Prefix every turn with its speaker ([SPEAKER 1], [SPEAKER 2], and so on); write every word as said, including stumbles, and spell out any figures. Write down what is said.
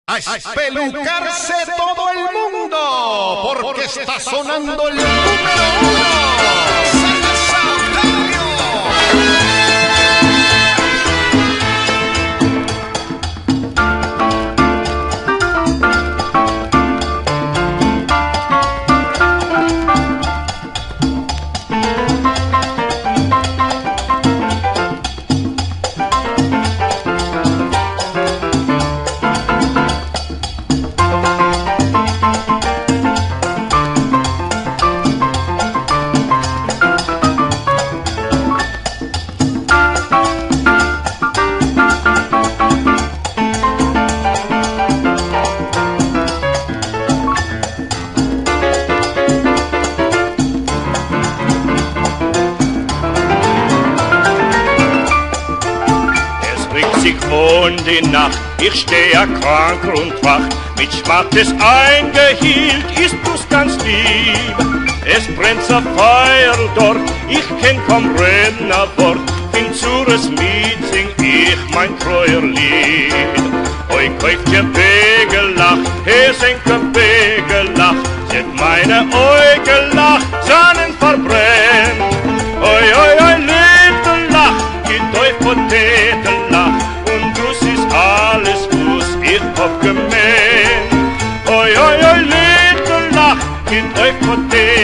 [SPEAKER 1] A espelucarse todo el mundo, porque está sonando el número uno.
[SPEAKER 2] Und die Nacht, ich stehe krank und wach, mit Schmattes eingehielt, ist du's ganz lieb. Es brennt so Feuer dort, ich kenn kaum reden a Wort, bin zures Miet sing ich mein treuer Lied. Oi, kauft ihr Begelach, he singt ein Begelach, seht meine Eugelach, Sonnen verbrennt. Oi, oi, oi, Littelach, geht euch Potetelach, alles, was ich hab gemeint. Oi, oi, oi, Littelach, mit euch Potet.